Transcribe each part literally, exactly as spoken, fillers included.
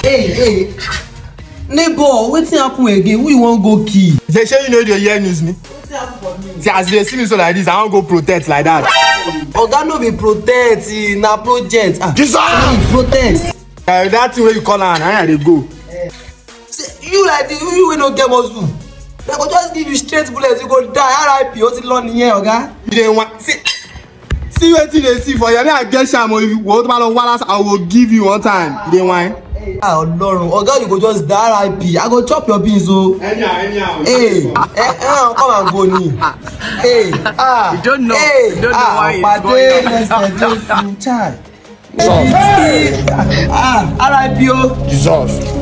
Hey, hey. Neighbor, wetin happen again? Who you wan go kill? They say you know the hear news me. Wetin happen for me? See, as they see me so like this, I wan go protect like that. Oga no be protect, na project. Ah, Jesus! Protect. Uh, that thing where you call am, I dey go. See, you like this, you wey no get muscle. They go just give you straight bullets, you go die. R I P O ti lọ nìyẹn, Oga. You dey want see. See wetin dey see for you. Me I get sham or if you want to balance, I will give you one time. You dey whine. Ah, Ọlọ́run, Oga, you go just die R I P. I go chop your beans o. Anyhow, anyhow. Hey, eh, eh, come and go ni. Hey, ah, you don't know. Hey, you don't know ah, why it's going on. Jesu, child. Ah, R I P O. Jesus.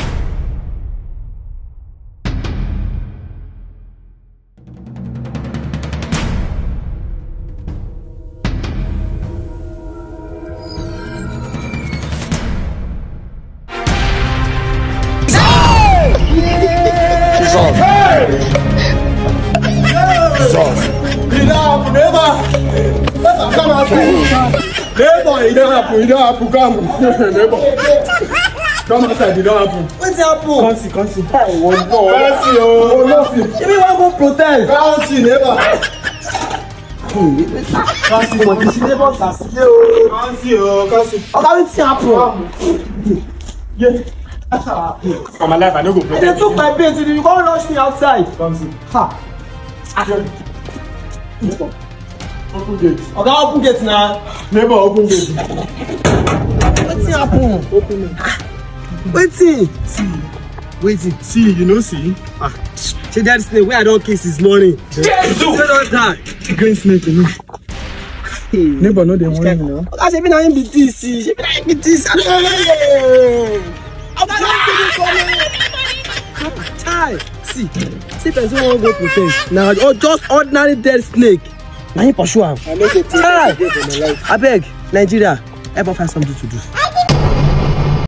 Jesus. Jesus. It don't happen, never. Never come outside. Neighbor, it don't happen. It don't happen. Come, neighbor. Come outside. It don't happen. What's happen? Come see, come see. Oh no. Come see, oh no. See. If you want to go protest. Come see, neighbor. Come see, but this neighbor is still. Come see, oh, come see. Oga, what's happen? Yeah. For my life, I don't go protect. They took my bait. You go rush me outside. Come see. Ha. Open gate. Oga, open gate now. Neighbor, open gate. What's happen? Open it. Waiting. See. Waiting. See, you know, see. Ah. See that snake where I don't kiss this morning. Yes. You don't die. Green snake, you know. Hey. Neighbor, no, they want you now. Oga, she be na him be this. She be na him be this. Oga, don't do this for me. Child, see, see person won't go protest. Now, or just ordinary dead snake. Now he pursue him. I know the thing. I beg, Nigeria, ever find something to do.